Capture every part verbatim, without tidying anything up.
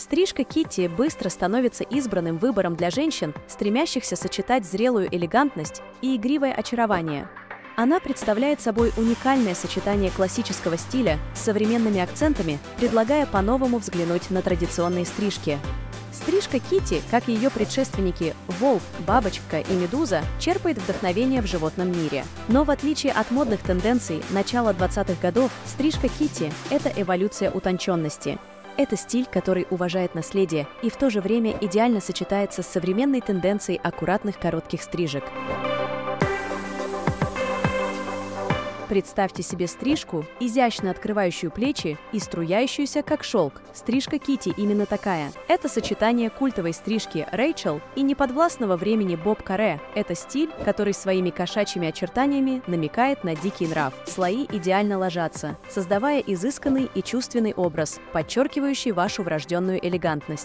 Стрижка Китти быстро становится избранным выбором для женщин, стремящихся сочетать зрелую элегантность и игривое очарование. Она представляет собой уникальное сочетание классического стиля с современными акцентами, предлагая по-новому взглянуть на традиционные стрижки. Стрижка Китти, как и ее предшественники Волк, Бабочка и Медуза, черпает вдохновение в животном мире. Но в отличие от модных тенденций начала двадцатых годов, стрижка Китти – это эволюция утонченности. Это стиль, который уважает наследие и в то же время идеально сочетается с современной тенденцией аккуратных коротких стрижек. Представьте себе стрижку, изящно открывающую плечи и струящуюся, как шелк. Стрижка Китти именно такая. Это сочетание культовой стрижки Рэйчел и неподвластного времени Боб Каре. Это стиль, который своими кошачьими очертаниями намекает на дикий нрав. Слои идеально ложатся, создавая изысканный и чувственный образ, подчеркивающий вашу врожденную элегантность.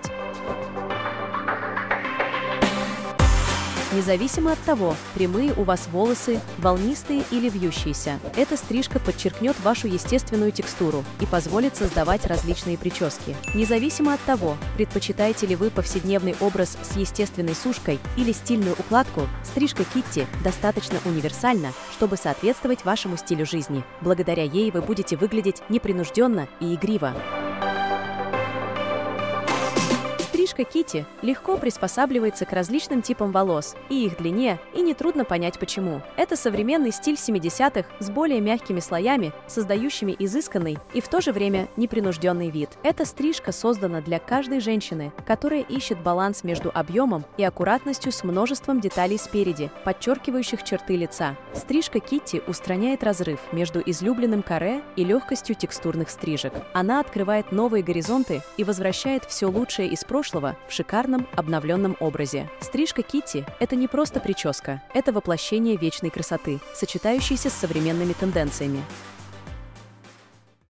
Независимо от того, прямые у вас волосы, волнистые или вьющиеся, эта стрижка подчеркнет вашу естественную текстуру и позволит создавать различные прически. Независимо от того, предпочитаете ли вы повседневный образ с естественной сушкой или стильную укладку, стрижка Китти достаточно универсальна, чтобы соответствовать вашему стилю жизни. Благодаря ей вы будете выглядеть непринужденно и игриво. Стрижка Китти легко приспосабливается к различным типам волос и их длине, и нетрудно понять почему. Это современный стиль семидесятых с более мягкими слоями, создающими изысканный и в то же время непринужденный вид. Эта стрижка создана для каждой женщины, которая ищет баланс между объемом и аккуратностью с множеством деталей спереди, подчеркивающих черты лица. Стрижка Китти устраняет разрыв между излюбленным каре и легкостью текстурных стрижек. Она открывает новые горизонты и возвращает все лучшее из прошлого в шикарном обновленном образе. Стрижка Китти – это не просто прическа, это воплощение вечной красоты, сочетающейся с современными тенденциями.